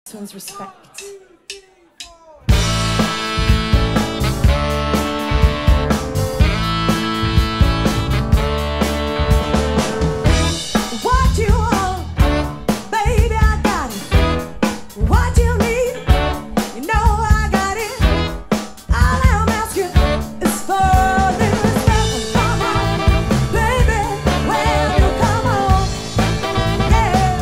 Tunes respect. What you want, baby, I got it. What you need, you know I got it. All I'm asking is for a little respect. Come on, baby, when you come on, yeah.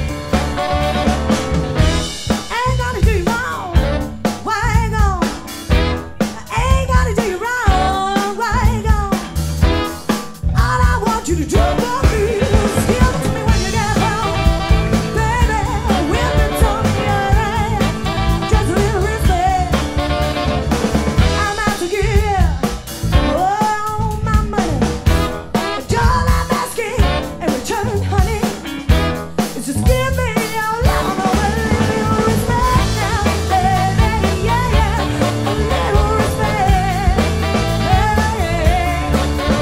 Ain't gonna do you wrong, why ain't gonna? I ain't gonna do you wrong, why ain't gonna? All I want you to do for me is give it to me when you get home, baby. Whip it on me, alright. Just a little respect. I'm out to give all my money, but all I'm asking in return, honey, is just give me your love, a little respect now, baby, yeah, yeah, a little respect, yeah, yeah.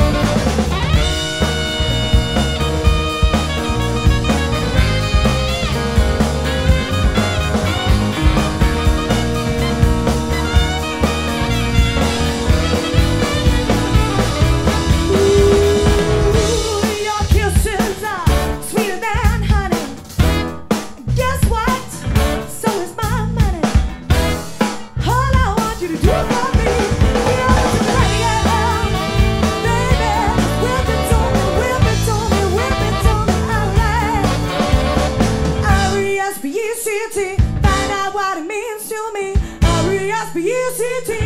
Ooh, your kisses are sweeter than honey. Guess what? So is my money. All I want you to do for me, give it to me when you get home, baby. Whip it on me, whip it on me, whip it on me, alright. R-E-S-P-E-C-T, find out what it means to me. R-E-S-P-E-C-T.